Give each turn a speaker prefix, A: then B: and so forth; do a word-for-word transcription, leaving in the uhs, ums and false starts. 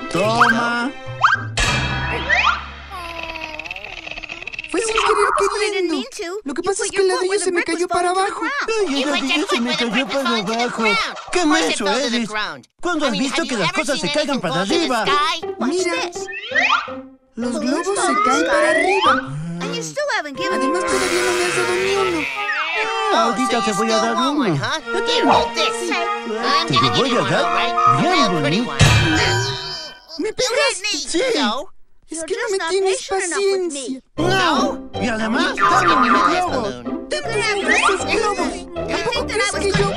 A: Toma.
B: Fue sin querer queriendo. Lo que pasa es que el ladrillo se me cayó para abajo.
A: Ay, el ladrillo se me cayó para abajo. ¡Qué menso eres! ¿Cuándo has visto que las cosas se caigan para arriba?
B: Mira, los globos se caen para arriba. Además, todavía no me has dado ni uno.
A: Ahorita te voy a dar uno. Te lo voy a dar bien bonito.
B: ¿Me pegaste?
A: Sí.
B: Es que no me tienes paciencia.
A: No. Y además, dame mi globo.
B: Te tengo esos globos. ¿Tampoco crees que yo